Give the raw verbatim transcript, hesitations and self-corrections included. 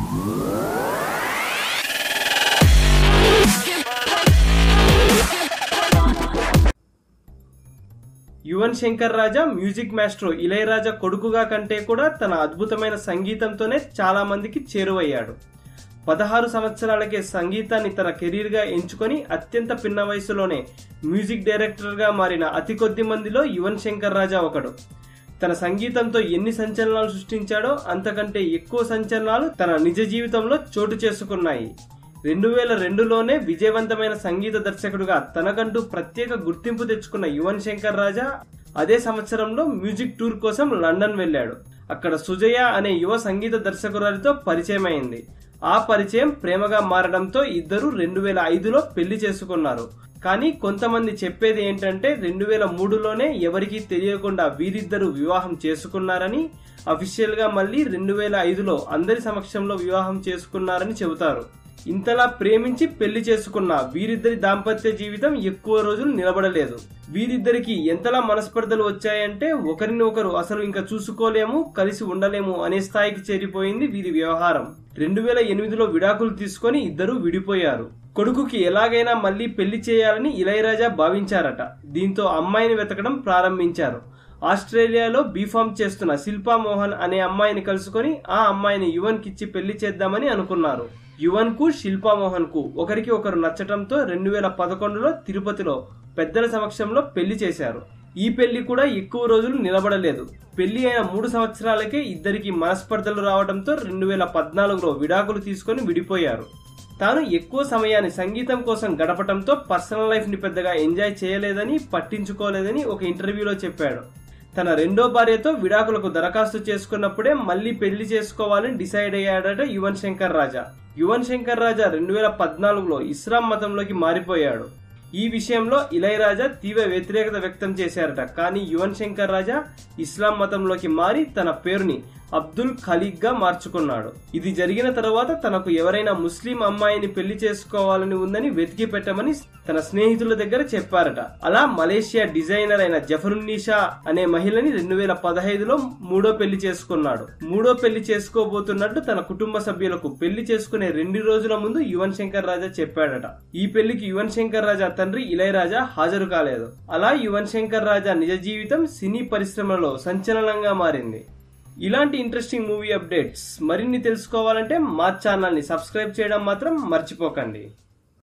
Yuvan Shankar Raja music maestro Ilaiyaraaja కొడుకుగా కంటే కూడా తన అద్భుతమైన సంగీతంతోనే చాలా మందికి చేరువయ్యాడు. పదహారు సంవత్సరాలకే సంగీతాన్ని తన కెరీర్ గా ఎంచుకొని అత్యంత పిన్న వయసులోనే మ్యూజిక్ డైరెక్టర్ గా మారిన అతి కొద్ది మందిలో యువన్ శంకర్ రాజా ఒకడు. తన సంగీతంతో ఎన్ని సంచలనాలు సృష్టించాడో అంతకంటే ఎక్కువ సంచలనాలు తన నిజ జీవితంలో చోటు చేసుకున్నాయి. రెండు వేల రెండులోనే విజయవంతమైన సంగీత దర్శకుడుగా తనకంటూ ప్రత్యేక గుర్తింపు తెచ్చుకున్న యువన్ శంకర్ రాజా అదే సంవత్సరంలో మ్యూజిక్ టూర్ కోసం లండన్ వెళ్లాడు. అక్కడ సుజయ అనే యువ సంగీత దర్శకురాలితో పరిచయం అయింది. ఆ పరిచయం ప్రేమగా మారడంతో ఇద్దరు రెండు వేల ఐదులో పెళ్లి చేసుకున్నారు. కానీ కొంతమంది చెప్పేది ఏంటంటే రెండు వేల మూడులోనే ఎవరికీ తెలియకుండా వీరిద్దరూ వివాహం చేసుకున్నారని, అఫీషియల్ గా మళ్లీ రెండు వేల ఐదులో అందరి సమక్షంలో వివాహం చేసుకున్నారని చెబుతారు. ఇంతలా ప్రేమించి పెళ్లి చేసుకున్న వీరిద్దరి దాంపత్య జీవితం ఎక్కువ రోజులు నిలబడలేదు. వీరిద్దరికి ఎంతలా మనస్పర్ధలు వచ్చాయంటే ఒకరిని ఒకరు అసలు ఇంకా చూసుకోలేము, కలిసి ఉండలేము అనే స్థాయికి చేరిపోయింది వీరి వ్యవహారం. రెండు వేల ఎనిమిదిలో విడాకులు తీసుకుని ఇద్దరు విడిపోయారు. కొడుకుకి ఎలాగైనా మళ్లీ పెళ్లి చేయాలని ఇళయరాజా భావించారట. దీంతో అమ్మాయిని వెతకడం ప్రారంభించారు. ఆస్ట్రేలియాలో బీఫామ్ చేస్తున్న శిల్పా మోహన్ అనే అమ్మాయిని కలుసుకుని ఆ అమ్మాయిని యువన్ కిచ్చి పెళ్లి చేద్దామని అనుకున్నారు. యువన్ కు శిల్పా మోహన్ కు ఒకరికి ఒకరు నచ్చటంతో రెండు వేల పదకొండులో తిరుపతిలో పెద్దల సమక్షంలో పెళ్లి చేశారు. ఈ పెళ్లి కూడా ఎక్కువ రోజులు నిలబడలేదు. పెళ్లి అయిన మూడు సంవత్సరాలకే ఇద్దరికి మనస్పర్ధలు రావడంతో రెండు వేల పద్నాలుగులో విడాకులు తీసుకుని విడిపోయారు. తాను ఎక్కువ సమయాన్ని సంగీతం కోసం గడపటంతో పర్సనల్ లైఫ్ ని పెద్దగా ఎంజాయ్ చేయలేదని, పట్టించుకోలేదని ఒక ఇంటర్వ్యూలో చెప్పాడు. తన రెండో భార్యతో విడాకులకు దరఖాస్తు చేసుకున్నప్పుడే మళ్లీ పెళ్లి చేసుకోవాలని డిసైడ్ అయ్యాడట యువన్ శంకర్ రాజా. యువన్ శంకర్ రాజా రెండు వేల పద్నాలుగులో ఇస్లాం మతంలోకి మారిపోయాడు. ఈ విషయంలో ఇళయరాజా తీవ్ర వ్యతిరేకత వ్యక్తం చేశారట. కానీ యువన్ శంకర్ రాజా ఇస్లాం మతంలోకి మారి తన పేరుని అబ్దుల్ ఖలీగ్ గా మార్చుకున్నాడు. ఇది జరిగిన తర్వాత తనకు ఎవరైనా ముస్లిం అమ్మాయిని పెళ్లి చేసుకోవాలని ఉందని వెతికి పెట్టమని తన స్నేహితుల దగ్గర చెప్పారట. అలా మలేషియా డిజైనర్ అయిన జఫరున్నీషా అనే మహిళని రెండు వేల పదహైదులో మూడో పెళ్లి చేసుకున్నాడు. మూడో పెళ్లి చేసుకోబోతున్నట్టు తన కుటుంబ సభ్యులకు పెళ్లి చేసుకునే రెండు రోజుల ముందు యువన్ శంకర్ రాజా చెప్పాడట. ఈ పెళ్లికి యువన్ శంకర్ రాజా తండ్రి ఇళయరాజా హాజరు కాలేదు. అలా యువన్ శంకర్ రాజా నిజ జీవితం సినీ పరిశ్రమలో సంచలనంగా మారింది. ఇలాంటి ఇంట్రెస్టింగ్ మూవీ అప్డేట్స్ మరిన్ని తెలుసుకోవాలంటే మా ఛానల్ ని సబ్స్క్రైబ్ చేయడం మాత్రం మర్చిపోకండి.